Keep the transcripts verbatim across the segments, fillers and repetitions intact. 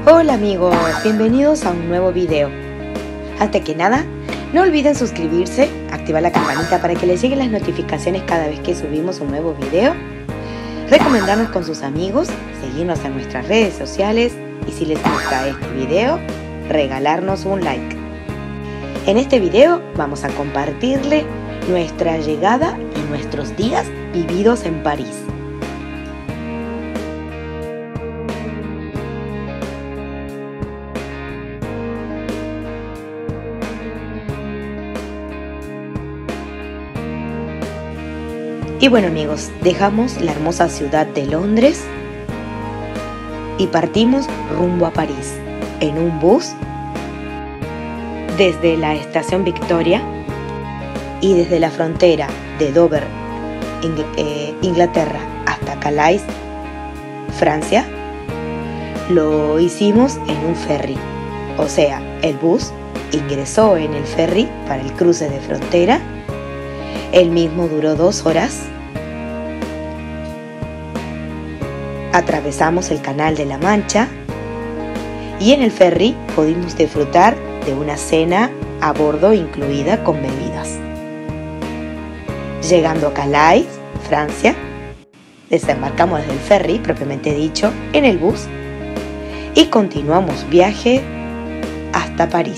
Hola amigos, bienvenidos a un nuevo video. Antes que nada, no olviden suscribirse, activar la campanita para que les lleguen las notificaciones cada vez que subimos un nuevo video, recomendarnos con sus amigos, seguirnos en nuestras redes sociales y si les gusta este video, regalarnos un like. En este video vamos a compartirle nuestra llegada y nuestros días vividos en París. Y bueno amigos, dejamos la hermosa ciudad de Londres y partimos rumbo a París en un bus desde la estación Victoria y desde la frontera de Dover, Inglaterra, hasta Calais, Francia. Lo hicimos en un ferry, o sea, el bus ingresó en el ferry para el cruce de frontera. El mismo duró dos horas. Atravesamos el Canal de la Mancha y en el ferry pudimos disfrutar de una cena a bordo incluida con bebidas. Llegando a Calais, Francia, desembarcamos desde el ferry, propiamente dicho, en el bus y continuamos viaje hasta París.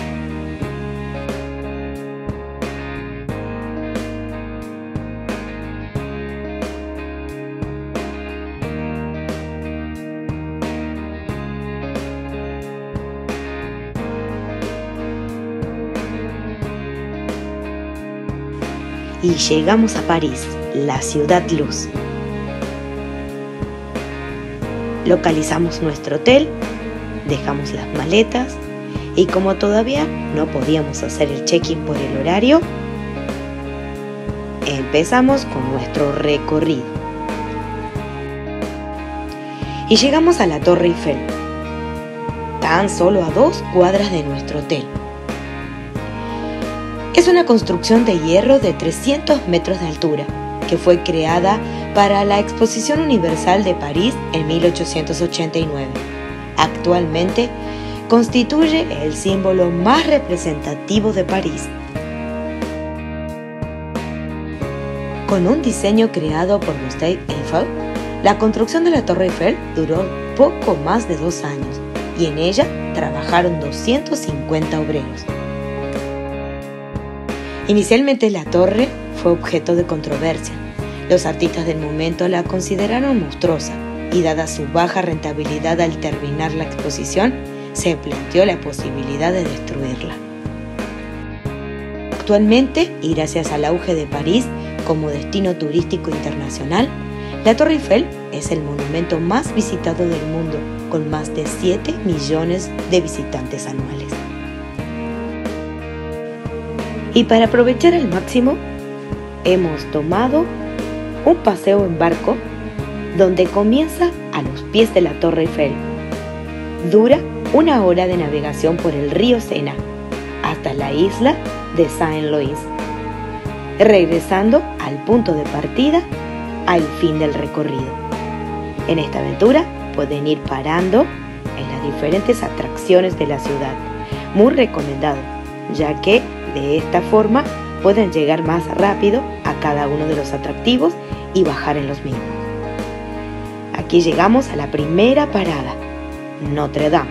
Y llegamos a París, la ciudad luz. Localizamos nuestro hotel, dejamos las maletas y como todavía no podíamos hacer el check-in por el horario, empezamos con nuestro recorrido. Y llegamos a la Torre Eiffel, tan solo a dos cuadras de nuestro hotel. Es una construcción de hierro de trescientos metros de altura, que fue creada para la Exposición Universal de París en mil ochocientos ochenta y nueve. Actualmente constituye el símbolo más representativo de París. Con un diseño creado por Gustave Eiffel, la construcción de la Torre Eiffel duró poco más de dos años y en ella trabajaron doscientos cincuenta obreros. Inicialmente la torre fue objeto de controversia. Los artistas del momento la consideraron monstruosa y dada su baja rentabilidad al terminar la exposición, se planteó la posibilidad de destruirla. Actualmente, y gracias al auge de París como destino turístico internacional, la Torre Eiffel es el monumento más visitado del mundo, con más de siete millones de visitantes anuales. Y para aprovechar al máximo, hemos tomado un paseo en barco donde comienza a los pies de la Torre Eiffel. Dura una hora de navegación por el río Sena hasta la isla de Saint-Louis, regresando al punto de partida al fin del recorrido. En esta aventura pueden ir parando en las diferentes atracciones de la ciudad. Muy recomendado, ya que de esta forma pueden llegar más rápido a cada uno de los atractivos y bajar en los mismos. Aquí llegamos a la primera parada, Notre Dame.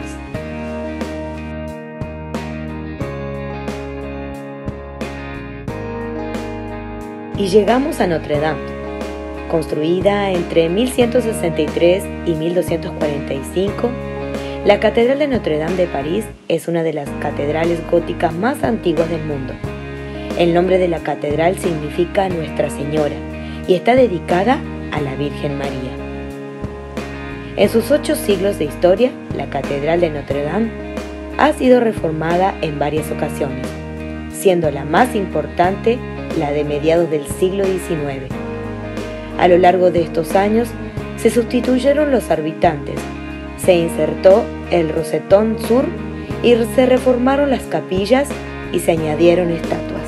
Y llegamos a Notre Dame, construida entre mil ciento sesenta y tres y mil doscientos cuarenta y cinco. La Catedral de Notre Dame de París es una de las catedrales góticas más antiguas del mundo. El nombre de la catedral significa Nuestra Señora y está dedicada a la Virgen María. En sus ocho siglos de historia, la Catedral de Notre Dame ha sido reformada en varias ocasiones, siendo la más importante la de mediados del siglo diecinueve. A lo largo de estos años, se sustituyeron los habitantes, se insertó el rosetón sur y se reformaron las capillas y se añadieron estatuas.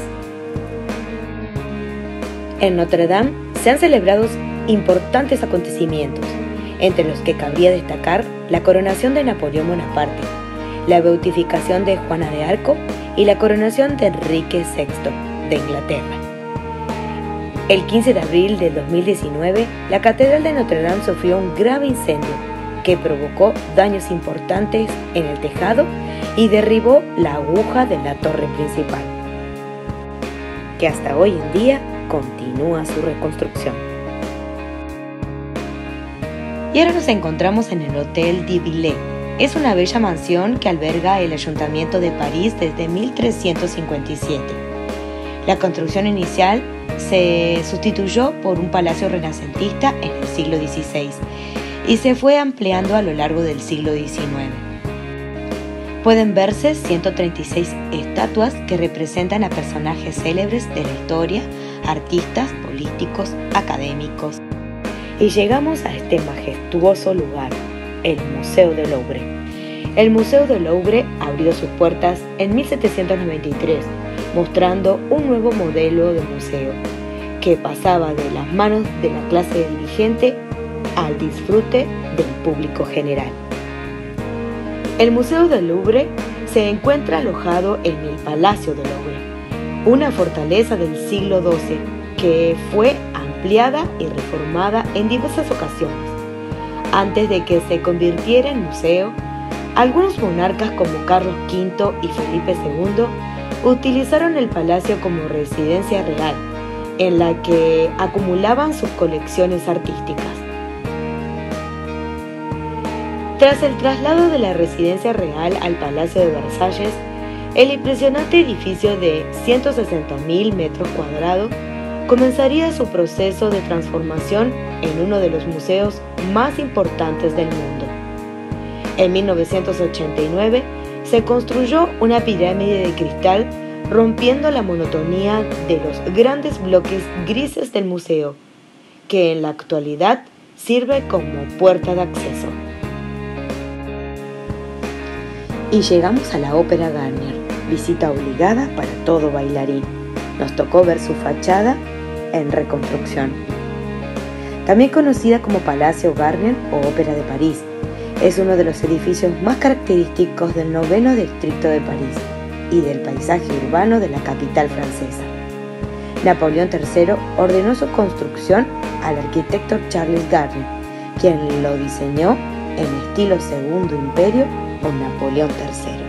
En Notre Dame se han celebrado importantes acontecimientos, entre los que cabría destacar la coronación de Napoleón Bonaparte, la beatificación de Juana de Arco y la coronación de Enrique sexto de Inglaterra. El quince de abril del dos mil diecinueve, la Catedral de Notre Dame sufrió un grave incendio que provocó daños importantes en el tejado y derribó la aguja de la torre principal, que hasta hoy en día continúa su reconstrucción. Y ahora nos encontramos en el Hotel de Ville. Es una bella mansión que alberga el Ayuntamiento de París desde mil trescientos cincuenta y siete. La construcción inicial se sustituyó por un palacio renacentista en el siglo dieciséis y se fue ampliando a lo largo del siglo diecinueve. Pueden verse ciento treinta y seis estatuas que representan a personajes célebres de la historia, artistas, políticos, académicos. Y llegamos a este majestuoso lugar, el Museo del Louvre. El Museo del Louvre abrió sus puertas en mil setecientos noventa y tres, mostrando un nuevo modelo de museo que pasaba de las manos de la clase dirigente al disfrute del público general. El Museo del Louvre se encuentra alojado en el Palacio del Louvre, una fortaleza del siglo doce que fue ampliada y reformada en diversas ocasiones. Antes de que se convirtiera en museo, algunos monarcas como Carlos quinto y Felipe segundo utilizaron el palacio como residencia real, en la que acumulaban sus colecciones artísticas. Tras el traslado de la residencia real al Palacio de Versalles, el impresionante edificio de ciento sesenta mil metros cuadrados comenzaría su proceso de transformación en uno de los museos más importantes del mundo. En mil novecientos ochenta y nueve se construyó una pirámide de cristal rompiendo la monotonía de los grandes bloques grises del museo, que en la actualidad sirve como puerta de acceso. Y llegamos a la Ópera Garnier, visita obligada para todo bailarín. Nos tocó ver su fachada en reconstrucción. También conocida como Palacio Garnier o Ópera de París, es uno de los edificios más característicos del noveno distrito de París y del paisaje urbano de la capital francesa. Napoleón tercero ordenó su construcción al arquitecto Charles Garnier, quien lo diseñó en estilo Segundo Imperio o Napoleón tercero.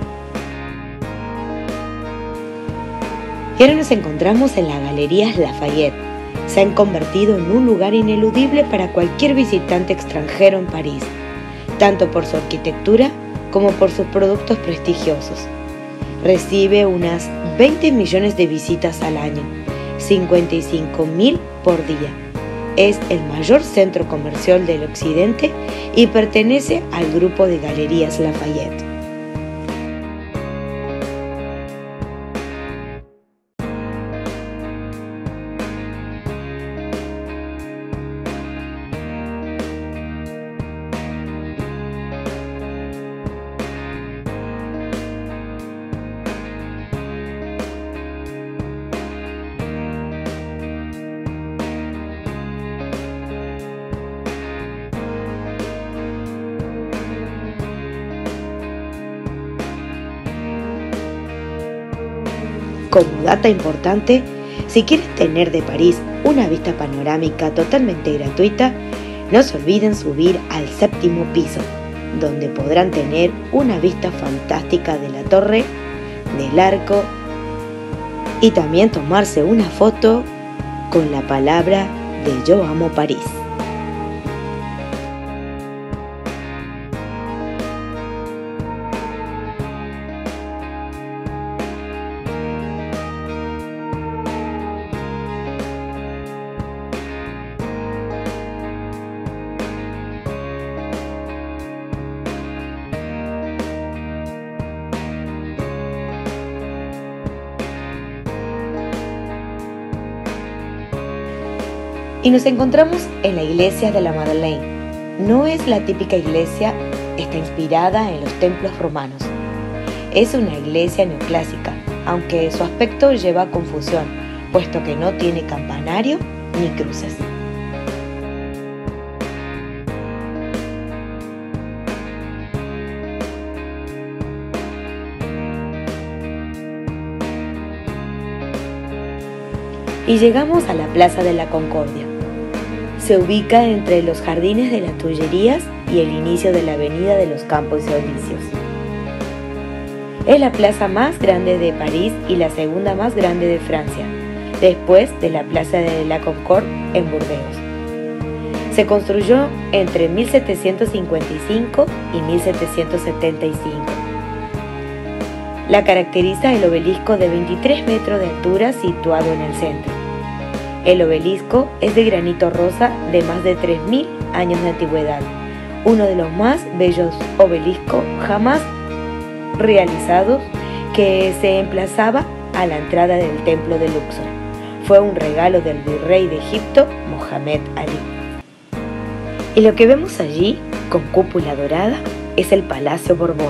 Y ahora nos encontramos en las Galerías Lafayette. Se han convertido en un lugar ineludible para cualquier visitante extranjero en París, tanto por su arquitectura como por sus productos prestigiosos. Recibe unas veinte millones de visitas al año, cincuenta y cinco mil por día. Es el mayor centro comercial del occidente y pertenece al grupo de Galerías Lafayette. Como data importante, si quieren tener de París una vista panorámica totalmente gratuita, no se olviden subir al séptimo piso, donde podrán tener una vista fantástica de la torre, del arco y también tomarse una foto con la palabra de Yo amo París. Y nos encontramos en la iglesia de la Madeleine. No es la típica iglesia, está inspirada en los templos romanos. Es una iglesia neoclásica, aunque su aspecto lleva a confusión, puesto que no tiene campanario ni cruces. y llegamos a la Plaza de la Concordia. Se ubica entre los jardines de las Tullerías y el inicio de la Avenida de los Campos Elíseos. Es la plaza más grande de París y la segunda más grande de Francia, después de la Plaza de la Concorde en Burdeos. Se construyó entre mil setecientos cincuenta y cinco y mil setecientos setenta y cinco. La caracteriza el obelisco de veintitrés metros de altura situado en el centro. El obelisco es de granito rosa de más de tres mil años de antigüedad, uno de los más bellos obeliscos jamás realizados, que se emplazaba a la entrada del templo de Luxor. Fue un regalo del virrey de Egipto, Mohamed Ali. Y lo que vemos allí, con cúpula dorada, es el Palacio Borbón.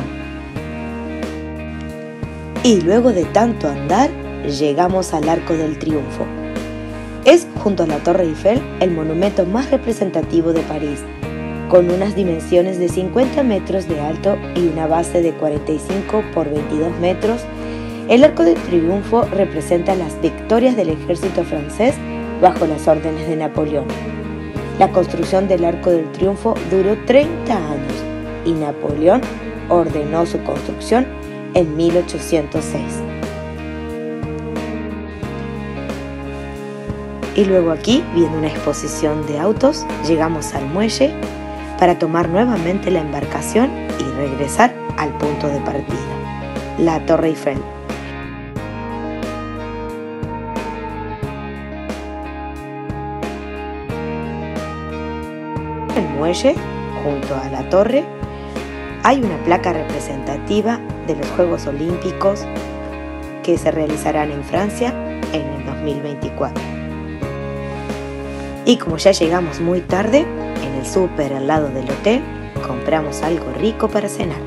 Y luego de tanto andar, llegamos al Arco del Triunfo. Es, junto a la Torre Eiffel, el monumento más representativo de París, con unas dimensiones de cincuenta metros de alto y una base de cuarenta y cinco por veintidós metros. El Arco del Triunfo representa las victorias del ejército francés bajo las órdenes de Napoleón. La construcción del Arco del Triunfo duró treinta años y Napoleón ordenó su construcción en mil ochocientos seis. Y luego aquí, viendo una exposición de autos, llegamos al muelle para tomar nuevamente la embarcación y regresar al punto de partida, la Torre Eiffel. En el muelle, junto a la torre, hay una placa representativa de los Juegos Olímpicos que se realizarán en Francia en el dos mil veinticuatro. Y como ya llegamos muy tarde, en el súper al lado del hotel, compramos algo rico para cenar.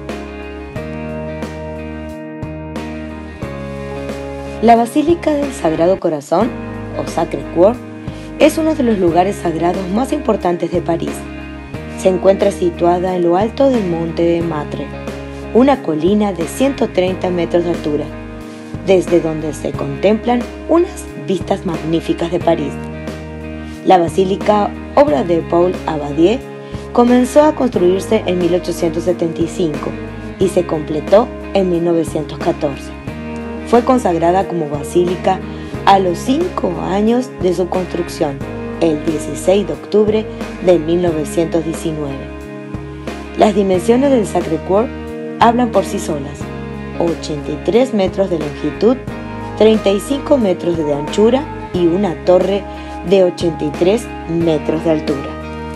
La Basílica del Sagrado Corazón, o Sacré-Cœur, es uno de los lugares sagrados más importantes de París. Se encuentra situada en lo alto del Monte de Martre, una colina de ciento treinta metros de altura, desde donde se contemplan unas vistas magníficas de París. La basílica, obra de Paul Abadie, comenzó a construirse en mil ochocientos setenta y cinco y se completó en mil novecientos catorce. Fue consagrada como basílica a los cinco años de su construcción, el dieciséis de octubre de mil novecientos diecinueve. Las dimensiones del Sacré-Cœur hablan por sí solas: ochenta y tres metros de longitud, treinta y cinco metros de anchura y una torre de ochenta y tres metros de altura.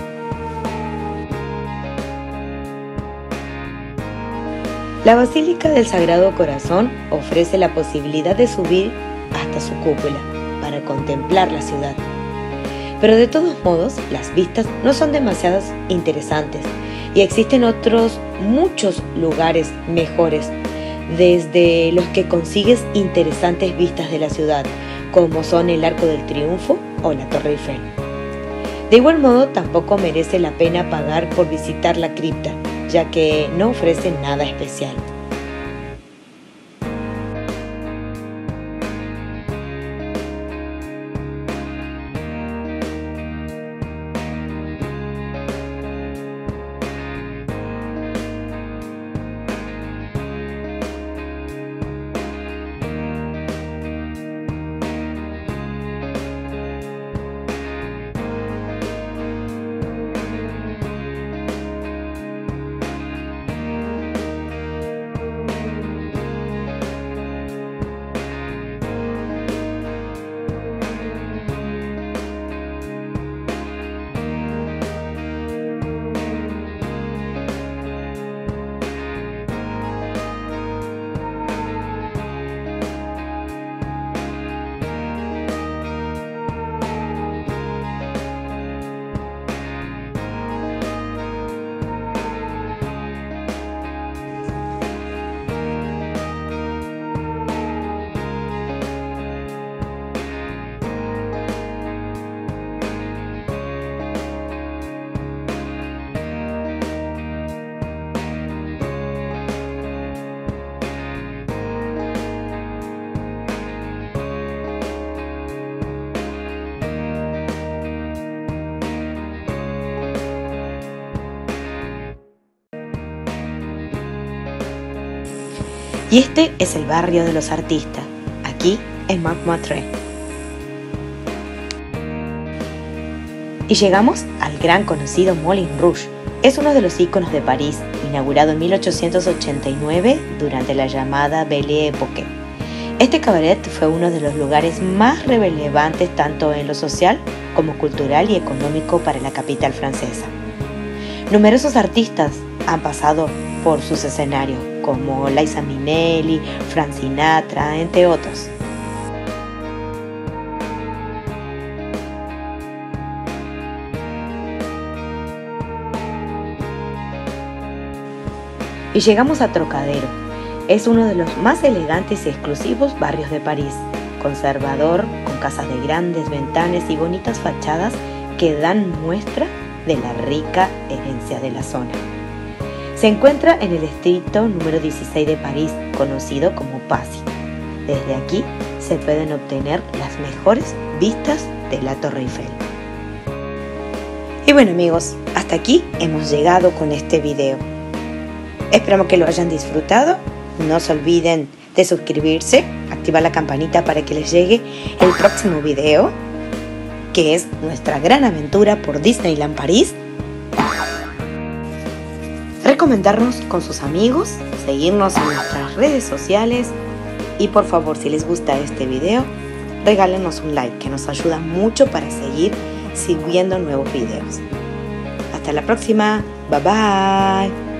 La Basílica del Sagrado Corazón ofrece la posibilidad de subir hasta su cúpula para contemplar la ciudad. Pero de todos modos, las vistas no son demasiado interesantes y existen otros muchos lugares mejores, desde los que consigues interesantes vistas de la ciudad, como son el Arco del Triunfo o la Torre Eiffel. De igual modo, tampoco merece la pena pagar por visitar la cripta, ya que no ofrece nada especial. Y este es el barrio de los artistas, aquí en Montmartre. Y llegamos al gran conocido Moulin Rouge. Es uno de los íconos de París, inaugurado en mil ochocientos ochenta y nueve durante la llamada Belle Époque. Este cabaret fue uno de los lugares más relevantes tanto en lo social como cultural y económico para la capital francesa. Numerosos artistas han pasado por sus escenarios, como Liza Minnelli, Frank Sinatra, entre otros. Y llegamos a Trocadero. Es uno de los más elegantes y exclusivos barrios de París, conservador, con casas de grandes ventanas y bonitas fachadas que dan muestra de la rica herencia de la zona. Se encuentra en el distrito número dieciséis de París, conocido como Passy. Desde aquí se pueden obtener las mejores vistas de la Torre Eiffel. Y bueno amigos, hasta aquí hemos llegado con este video. Esperamos que lo hayan disfrutado. No se olviden de suscribirse, activar la campanita para que les llegue el próximo video, que es nuestra gran aventura por Disneyland París. Recomendarnos con sus amigos, seguirnos en nuestras redes sociales y por favor, si les gusta este video, regálenos un like que nos ayuda mucho para seguir subiendo nuevos videos. Hasta la próxima, bye bye.